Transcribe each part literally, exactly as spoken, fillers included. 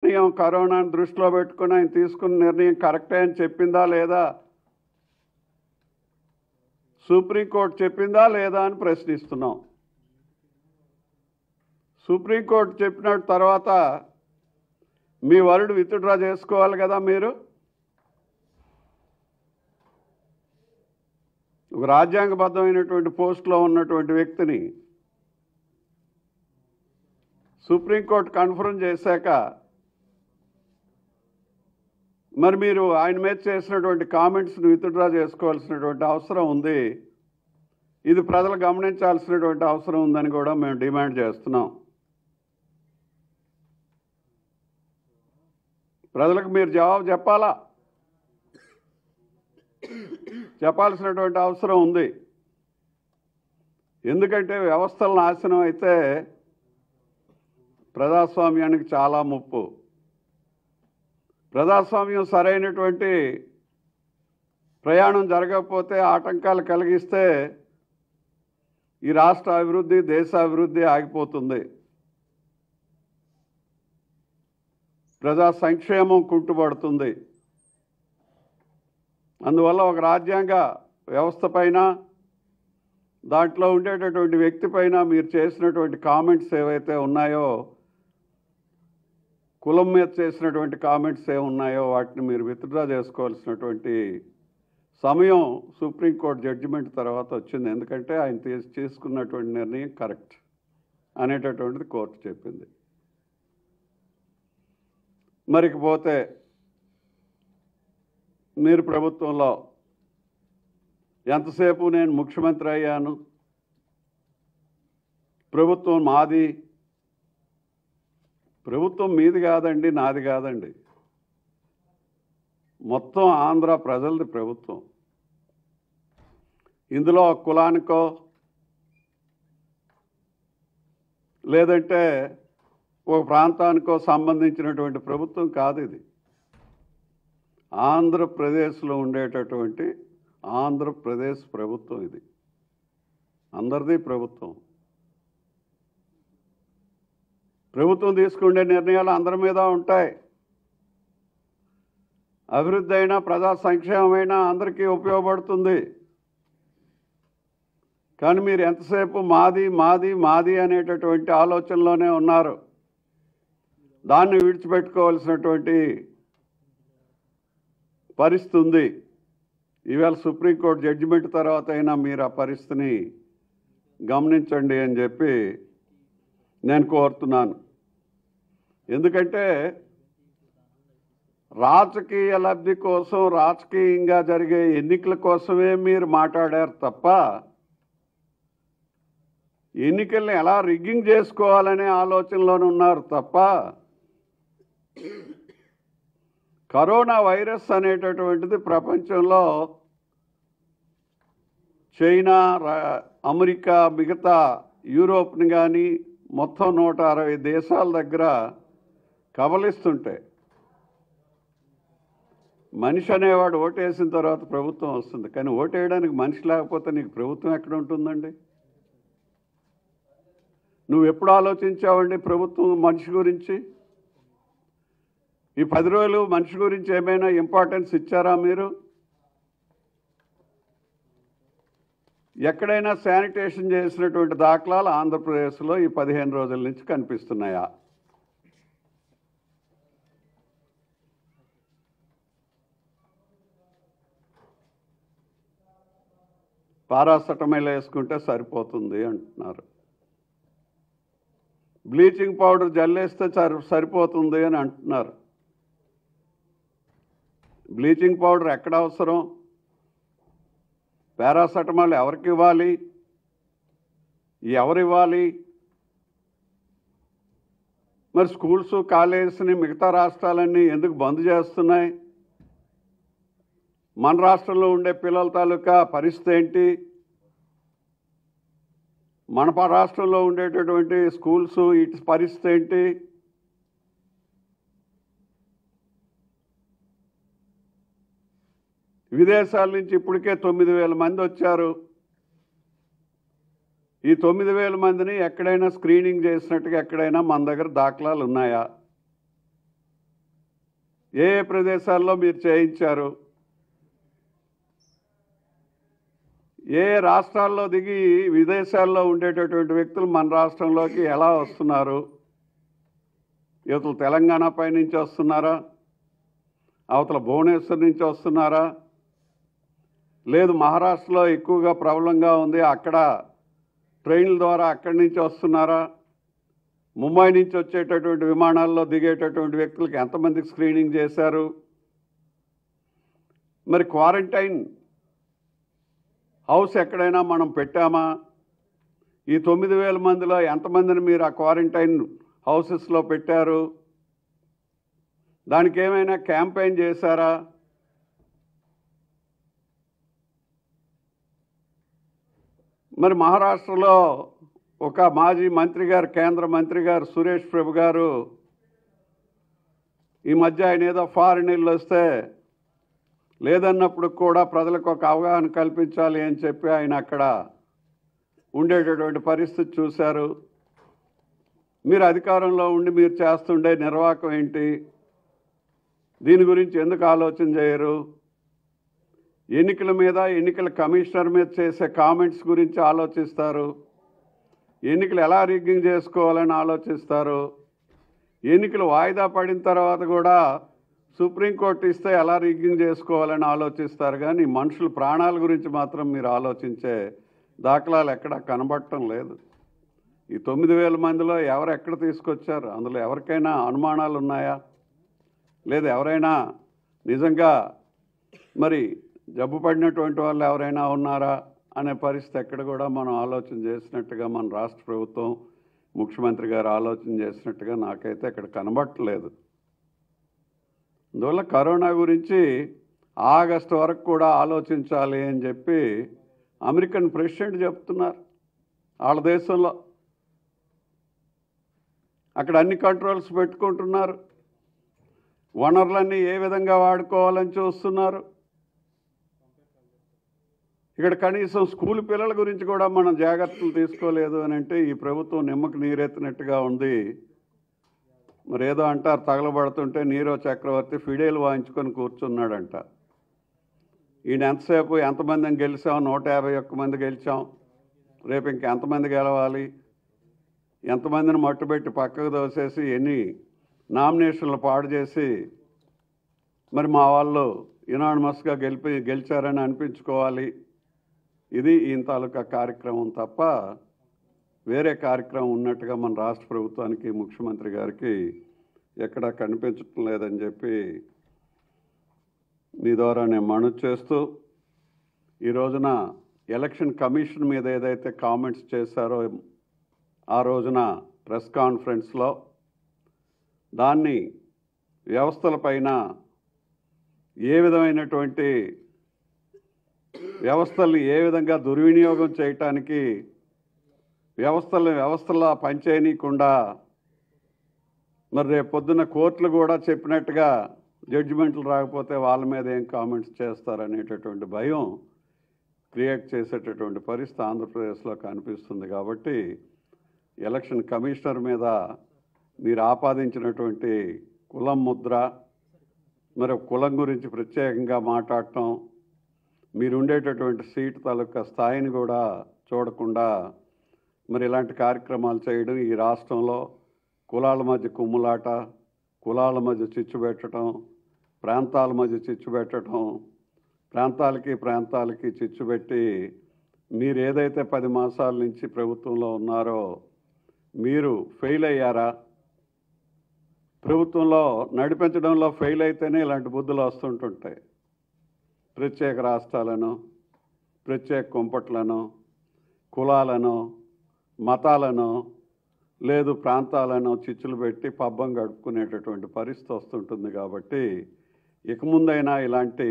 నిర్ణయం కరోనాను దృష్టిలో పెట్టుకుని ఆయన తీసుకున్న నిర్ణయం కరెక్టే అని చెప్పిందా లేదా, సుప్రీంకోర్టు చెప్పిందా లేదా అని ప్రశ్నిస్తున్నాం. సుప్రీంకోర్టు చెప్పిన తర్వాత మీ వరుడు విత్డ్రా చేసుకోవాలి కదా. మీరు ఒక రాజ్యాంగబద్ధమైనటువంటి పోస్టులో ఉన్నటువంటి వ్యక్తిని సుప్రీంకోర్టు కన్ఫర్మ్ చేశాక మరి మీరు ఆయన మీద చేసినటువంటి కామెంట్స్ని విత్డ్రా చేసుకోవాల్సినటువంటి అవసరం ఉంది. ఇది ప్రజలు గమనించాల్సినటువంటి అవసరం ఉందని కూడా మేము డిమాండ్ చేస్తున్నాం. ప్రజలకు మీరు జవాబు చెప్పాలా, చెప్పాల్సినటువంటి అవసరం ఉంది. ఎందుకంటే వ్యవస్థల నాశనం అయితే ప్రజాస్వామ్యానికి చాలా ముప్పు. ప్రజాస్వామ్యం సరైనటువంటి ప్రయాణం జరగకపోతే, ఆటంకాలు కలిగిస్తే ఈ రాష్ట్ర అభివృద్ధి, దేశ అభివృద్ధి ఆగిపోతుంది. ప్రజా సంక్షేమం కుంటుపడుతుంది. అందువల్ల ఒక రాజ్యాంగ వ్యవస్థ పైన, దాంట్లో ఉండేటటువంటి వ్యక్తి పైన మీరు చేసినటువంటి కామెంట్స్ ఏవైతే ఉన్నాయో, కులం మీద చేసినటువంటి కామెంట్స్ ఏ ఉన్నాయో వాటిని మీరు విత్డ్రా చేసుకోవాల్సినటువంటి సమయం సుప్రీంకోర్టు జడ్జిమెంట్ తర్వాత వచ్చింది. ఎందుకంటే ఆయన తీసుకున్నటువంటి నిర్ణయం కరెక్ట్ అనేటటువంటిది కోర్టు చెప్పింది. మరికపోతే మీరు ప్రభుత్వంలో ఎంతసేపు నేను ముఖ్యమంత్రి అయ్యాను, ప్రభుత్వం మాది, ప్రభుత్వం మీది కాదండి, నాది కాదండి, మొత్తం ఆంధ్ర ప్రజలది ప్రభుత్వం. ఇందులో కులానికో లేదంటే ఒక ప్రాంతానికో సంబంధించినటువంటి ప్రభుత్వం కాదు ఇది. ఆంధ్రప్రదేశ్లో ఉండేటటువంటి ఆంధ్రప్రదేశ్ ప్రభుత్వం ఇది, అందరిది ప్రభుత్వం. ప్రభుత్వం తీసుకునే నిర్ణయాలు అందరి మీద ఉంటాయి. అభివృద్ధి అయినా ప్రజా సంక్షేమమైనా అందరికీ ఉపయోగపడుతుంది. కానీ మీరు ఎంతసేపు మాది మాది మాది అనేటటువంటి ఆలోచనలోనే ఉన్నారు. దాన్ని విడిచిపెట్టుకోవాల్సినటువంటి పరిస్థితి ఉంది. ఈవేళ సుప్రీంకోర్టు జడ్జిమెంట్ తర్వాత అయినా మీరు ఆ పరిస్థితిని గమనించండి అని చెప్పి నేను కోరుతున్నాను. ఎందుకంటే రాజకీయ లబ్ధి కోసం, రాజకీయంగా జరిగే ఎన్నికల కోసమే మీరు మాట్లాడారు తప్ప, ఎన్నికల్ని ఎలా రిగ్గింగ్ చేసుకోవాలనే ఆలోచనలోనే ఉన్నారు తప్ప, కరోనా వైరస్ అనేటటువంటిది ప్రపంచంలో చైనా, అమెరికా, మిగతా యూరోప్ని కానీ మొత్తం నూట అరవై దేశాల దగ్గర కబలిస్తుంటే, మనిషి అనేవాడు ఓటేసిన తర్వాత ప్రభుత్వం వస్తుంది. కానీ ఓటేయడానికి మనిషి లేకపోతే నీకు ప్రభుత్వం ఎక్కడ ఉంటుందండి? నువ్వు ఎప్పుడు ఆలోచించావండి ప్రభుత్వం మనిషి గురించి? ఈ పది రోజులు మనిషి గురించి ఏమైనా ఇంపార్టెన్స్ ఇచ్చారా మీరు? ఎక్కడైనా శానిటేషన్ చేసినటువంటి దాఖలాలు ఆంధ్రప్రదేశ్లో ఈ పదిహేను రోజుల నుంచి కనిపిస్తున్నాయా? పారాసెటమాల్ వేసుకుంటే సరిపోతుంది అంటున్నారు. బ్లీచింగ్ పౌడర్ జల్లేస్తే సరి సరిపోతుంది అని అంటున్నారు. బ్లీచింగ్ పౌడర్ ఎక్కడ అవసరం? పారాసెటమాల్ ఎవరికి ఇవ్వాలి? ఎవరు ఇవ్వాలి? మరి స్కూల్స్, కాలేజెస్ని మిగతా రాష్ట్రాలన్నీ ఎందుకు బంద్ చేస్తున్నాయి? మన రాష్ట్రంలో ఉండే పిల్లల తాలూకా పరిస్థితి ఏంటి? మన రాష్ట్రంలో ఉండేటటువంటి స్కూల్స్ ఇటు పరిస్థితి ఏంటి? విదేశాల నుంచి ఇప్పటికే తొమ్మిది వేల మంది వచ్చారు. ఈ తొమ్మిది వేల మందిని ఎక్కడైనా స్క్రీనింగ్ చేసినట్టుగా ఎక్కడైనా మన దగ్గర దాఖలాలు ఉన్నాయా? ఏ ఏ ప్రదేశాల్లో మీరు చేయించారు? ఏ రాష్ట్రాల్లో దిగి విదేశాల్లో ఉండేటటువంటి వ్యక్తులు మన రాష్ట్రంలోకి ఎలా వస్తున్నారు? యువతలు తెలంగాణ పై నుంచి వస్తున్నారా? అవతల భువనేశ్వర్ నుంచి వస్తున్నారా? లేదు మహారాష్ట్రలో ఎక్కువగా ప్రబలంగా ఉంది, అక్కడ ట్రైన్ల ద్వారా అక్కడి నుంచి వస్తున్నారా? ముంబై నుంచి వచ్చేటటువంటి విమానాల్లో దిగేటటువంటి వ్యక్తులకు ఎంతమందికి స్క్రీనింగ్ చేశారు? మరి క్వారంటైన్ హౌస్ ఎక్కడైనా మనం పెట్టామా? ఈ తొమ్మిది వేల మందిలో ఎంతమందిని మీరు ఆ క్వారంటైన్ హౌసెస్లో పెట్టారు? దానికి ఏమైనా క్యాంపెయిన్ చేశారా? మరి మహారాష్ట్రలో ఒక మాజీ మంత్రి గారు, కేంద్ర మంత్రి గారు సురేష్ ప్రభు గారు ఈ మధ్య ఆయన ఏదో ఫారిన్ ఇల్లు వస్తే లేదన్నప్పుడు కూడా ప్రజలకు ఒక అవగాహన కల్పించాలి అని చెప్పి ఆయన అక్కడ ఉండేటటువంటి పరిస్థితి చూశారు. మీరు అధికారంలో ఉండి మీరు చేస్తుండే నిర్వాహకం ఏంటి? దీని గురించి ఎందుకు ఆలోచన చేయరు? ఎన్నికల మీద, ఎన్నికల కమిషనర్ మీద చేసే కామెంట్స్ గురించి ఆలోచిస్తారు. ఎన్నికలు ఎలా రిగ్గింగ్ చేసుకోవాలని ఆలోచిస్తారు. ఎన్నికలు వాయిదా పడిన తర్వాత కూడా సుప్రీంకోర్టు ఇస్తే ఎలా రిగ్గింగ్ చేసుకోవాలని ఆలోచిస్తారు. కానీ మనుషుల ప్రాణాల గురించి మాత్రం మీరు ఆలోచించే దాఖలాలు ఎక్కడా కనబడటం లేదు. ఈ తొమ్మిది వేల మందిలో ఎవరు ఎక్కడ తీసుకొచ్చారు? అందులో ఎవరికైనా అనుమానాలు ఉన్నాయా? లేదా ఎవరైనా నిజంగా మరి జబ్బు పడినటువంటి వాళ్ళు ఎవరైనా ఉన్నారా అనే పరిస్థితి ఎక్కడ కూడా మనం ఆలోచన చేసినట్టుగా మన రాష్ట్ర ప్రభుత్వం, ముఖ్యమంత్రి గారు ఆలోచన చేసినట్టుగా నాకైతే ఇక్కడ కనబడట్లేదు. అందువల్ల కరోనా గురించి ఆగస్టు వరకు కూడా ఆలోచించాలి అని చెప్పి అమెరికన్ ప్రెసిడెంట్ చెప్తున్నారు. వాళ్ళ దేశంలో అక్కడ అన్ని కంట్రోల్స్ పెట్టుకుంటున్నారు. వనరులన్నీ ఏ విధంగా వాడుకోవాలని చూస్తున్నారు. ఇక్కడ కనీసం స్కూల్ పిల్లల గురించి కూడా మనం జాగ్రత్తలు తీసుకోలేదు అని అంటే ఈ ప్రభుత్వం నిమ్మకు నీరెత్తినట్టుగా ఉంది. మరి ఏదో అంటారు, తగలబడుతుంటే నీరో చక్రవర్తి ఫిడేలు వాయించుకొని కూర్చున్నాడంట. ఈయన ఎంతసేపు ఎంతమందిని గెలిచాం? నూట యాభై ఒక్క మంది గెలిచాం. రేపు ఇంకెంతమంది గెలవాలి? ఎంతమందిని మట్టుబెట్టి పక్కకు దోసేసి ఎన్ని నామినేషన్లు పాడు చేసి మరి మా వాళ్ళు యునానిమస్గా గెలిపి గెలిచారని అనిపించుకోవాలి. ఇది ఈయన తాలూకా కార్యక్రమం తప్ప వేరే కార్యక్రమం ఉన్నట్టుగా మన రాష్ట్ర ప్రభుత్వానికి, ముఖ్యమంత్రి గారికి ఎక్కడా కనిపించటం లేదని చెప్పి మీ ద్వారా నేను మనవి చేస్తూ, ఈ రోజున ఎలక్షన్ కమిషన్ మీద ఏదైతే కామెంట్స్ చేశారో ఆ రోజున ప్రెస్ కాన్ఫరెన్స్లో దాన్ని వ్యవస్థలపైన ఏ విధమైనటువంటి వ్యవస్థల్ని ఏ విధంగా దుర్వినియోగం చేయటానికి వ్యవస్థలు వ్యవస్థలా పనిచేయనీయకుండా మరి రేపు పొద్దున్న కోర్టులు కూడా చెప్పినట్టుగా జడ్జిమెంట్లు రాకపోతే వాళ్ళ మీద ఏం కామెంట్స్ చేస్తారనేటటువంటి భయం క్రియేట్ చేసేటటువంటి పరిస్థితి ఆంధ్రప్రదేశ్లో కనిపిస్తుంది. కాబట్టి ఎలక్షన్ కమిషనర్ మీద మీరు ఆపాదించినటువంటి కులం ముద్ర, మరి కులం గురించి ప్రత్యేకంగా మాట్లాడటం, మీరు ఉండేటటువంటి సీటు తాలూకా స్థాయిని కూడా చూడకుండా మరి ఇలాంటి కార్యక్రమాలు చేయడం, ఈ రాష్ట్రంలో కులాల మధ్య కుమ్ములాట, కులాల మధ్య చిచ్చు పెట్టడం, ప్రాంతాల మధ్య చిచ్చు పెట్టడం, ప్రాంతాలకి ప్రాంతాలకి చిచ్చు పెట్టి మీరు ఏదైతే పది మాసాల నుంచి ప్రభుత్వంలో ఉన్నారో మీరు ఫెయిల్ అయ్యారా? ప్రభుత్వంలో నడిపించడంలో ఫెయిల్ అయితేనే ఇలాంటి బుద్ధులు వస్తుంటుంటాయి. ప్రత్యేక రాష్ట్రాలను, ప్రత్యేక కుంపట్లను, కులాలను, మతాలను, లేదు ప్రాంతాలను చిచ్చులు పెట్టి పబ్బం గడుపుకునేటటువంటి పరిస్థితి వస్తుంటుంది. కాబట్టి ఇక ముందైనా ఇలాంటి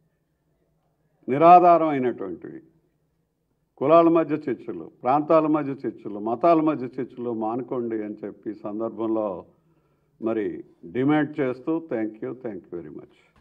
నిరాధారమైనటువంటివి కులాల మధ్య చిచ్చులు, ప్రాంతాల మధ్య చిచ్చులు, మతాల మధ్య చిచ్చులు మానుకోండి అని చెప్పి సందర్భంలో మరి డిమాండ్ చేస్తూ thank you thank you very much.